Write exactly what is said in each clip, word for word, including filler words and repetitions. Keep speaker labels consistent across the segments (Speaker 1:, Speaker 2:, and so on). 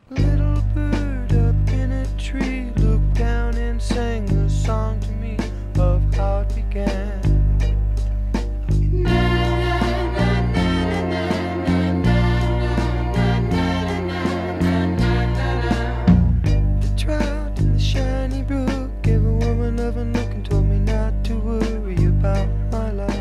Speaker 1: Little bird up in a tree looked down and sang a song to me of how it began. The trout in the shiny brook gave a woman loving look and told me not to worry about my life.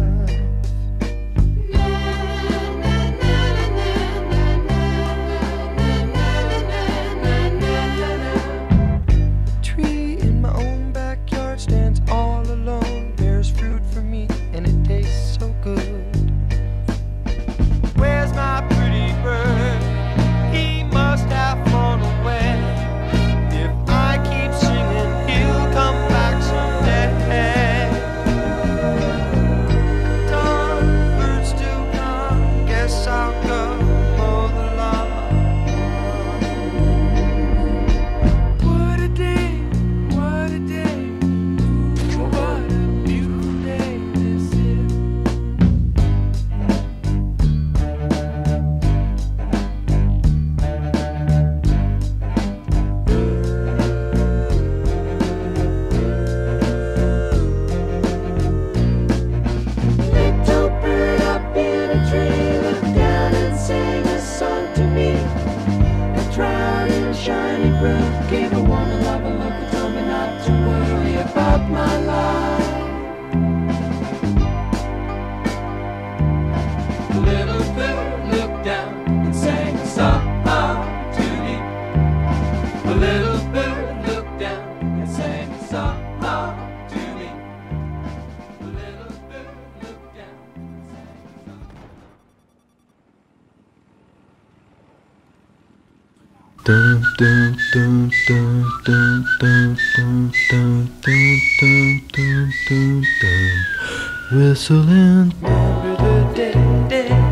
Speaker 1: Stands all alone, bears fruit for me, and it tastes so good. Where's my pretty bird? He must have flown away. If I keep singing, he'll come back someday. Dawn, birds still gone, guess I'll go mow the lawn. What a day, what a day. Shiny brook gave a woman love a look and told me not to worry about my life. The little bird looked down and sang a song to me. The little bird looked down and sang a song to me. The little bird looked down and sang a song.
Speaker 2: Dun dun dun dun dun dun dun dun dun dun dun dun dun. Whistling.